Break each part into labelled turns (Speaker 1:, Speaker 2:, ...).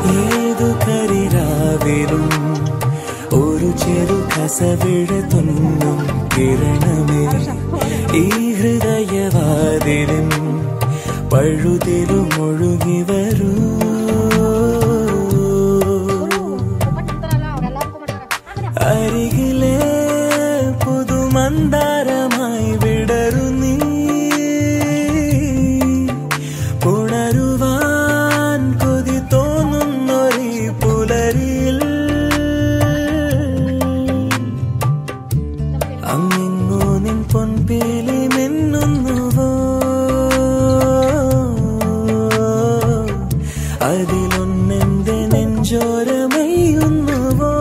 Speaker 1: ഏതു കരിരാവിലും ഒരു ചെറു കസവിഴ തുന്നും കിരണമേ ഈ ഹൃദയവാതിലും പഴുതിലും ഒഴുകി വരൂ അരികിലെ പുതുമന്ദാരമായി വിടരു നീ ഉണരുവാൻ കൊതി തോന്നുന്നൊരു പുലരിയിൽ അങ്ങിങ്ങോ നിൻ പൊൻപേലി മിന്നുന്നുവോ അതിലൊന്നെന്റെ നെഞ്ചോരമയുന്നുവോ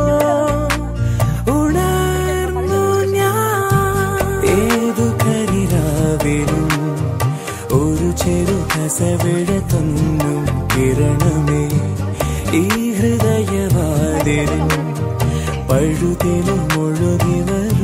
Speaker 1: ഉണർന്നു ഞാൻ ഏതു കരിരാവിലും ഒരു ചെറു കസവിഴ തന്നും കിരണമേ ഈ ഹൃദയവാതിലും പഴുതിലും ഒഴുകി വരും